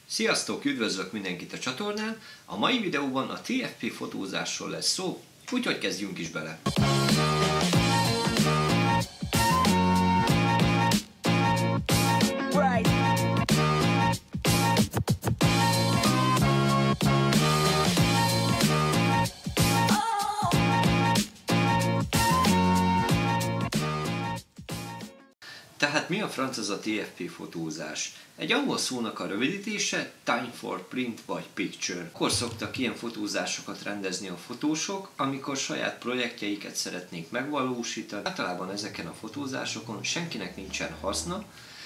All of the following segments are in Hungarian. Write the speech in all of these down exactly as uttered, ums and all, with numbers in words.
Sziasztok, üdvözlök mindenkit a csatornán! A mai videóban a té ef pé fotózásról lesz szó, úgyhogy kezdjünk is bele! Tehát mi a franc az a té ef pé fotózás? Egy angol szónak a rövidítése Time for Print vagy Picture. Akkor szoktak ilyen fotózásokat rendezni a fotósok, amikor saját projektjeiket szeretnék megvalósítani. Általában ezeken a fotózásokon senkinek nincsen haszna.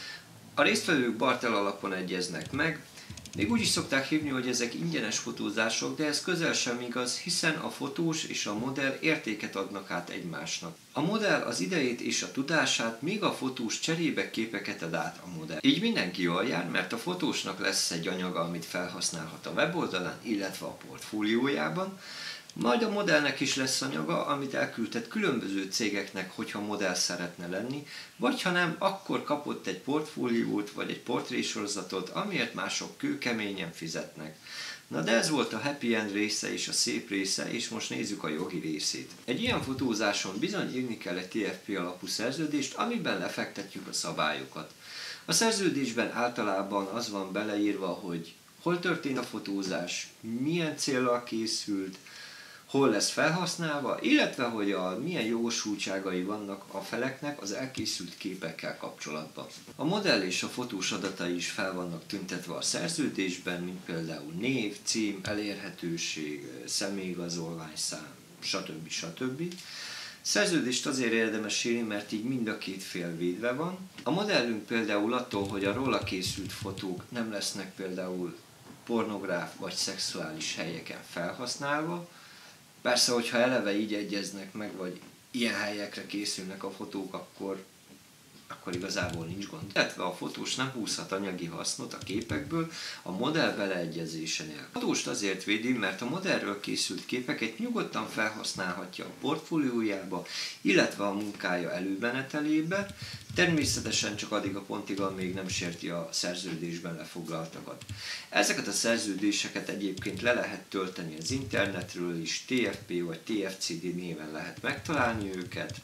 A résztvevők barter alapon egyeznek meg. Még úgy is szokták hívni, hogy ezek ingyenes fotózások, de ez közel sem igaz, hiszen a fotós és a modell értéket adnak át egymásnak. A modell az idejét és a tudását, míg a fotós cserébe képeket ad át a modell. Így mindenki jól jár, mert a fotósnak lesz egy anyaga, amit felhasználhat a weboldalán, illetve a portfóliójában, majd a modellnek is lesz anyaga, amit elküldhet különböző cégeknek, hogyha modell szeretne lenni, vagy ha nem, akkor kapott egy portfóliót vagy egy portrésorozatot, amiért mások kőkeményen fizetnek. Na de ez volt a happy end része és a szép része, és most nézzük a jogi részét. Egy ilyen fotózáson bizony írni kell egy té ef pé alapú szerződést, amiben lefektetjük a szabályokat. A szerződésben általában az van beleírva, hogy hol történt a fotózás, milyen céllal készült, hol lesz felhasználva, illetve hogy a milyen jogosultságai vannak a feleknek az elkészült képekkel kapcsolatban. A modell és a fotós adatai is fel vannak tüntetve a szerződésben, mint például név, cím, elérhetőség, személyigazolványszám, stb. stb. Szerződést azért érdemes írni, mert így mind a két fél védve van. A modellünk például attól, hogy a róla készült fotók nem lesznek például pornográf vagy szexuális helyeken felhasználva. Persze, hogyha eleve így egyeznek meg, vagy ilyen helyekre készülnek a fotók, akkor, akkor igazából nincs gond. Illetve a fotós nem húzhat anyagi hasznot a képekből a modell beleegyezése nélkül. A fotóst azért védi, mert a modellről készült képeket nyugodtan felhasználhatja a portfóliójába, illetve a munkája előmenetelébe, természetesen csak addig a pontig, amíg nem sérti a szerződésben lefoglaltakat. Ezeket a szerződéseket egyébként le lehet tölteni az internetről is, té ef pé vagy té ef cé dé néven lehet megtalálni őket.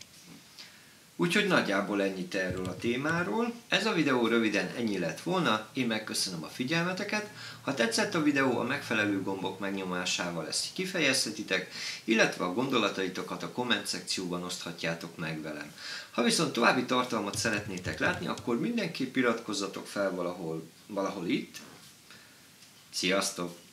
Úgyhogy nagyjából ennyit erről a témáról. Ez a videó röviden ennyi lett volna, én megköszönöm a figyelmeteket. Ha tetszett a videó, a megfelelő gombok megnyomásával ezt kifejezhetitek, illetve a gondolataitokat a komment szekcióban oszthatjátok meg velem. Ha viszont további tartalmat szeretnétek látni, akkor mindenképp iratkozzatok fel valahol, valahol itt. Sziasztok!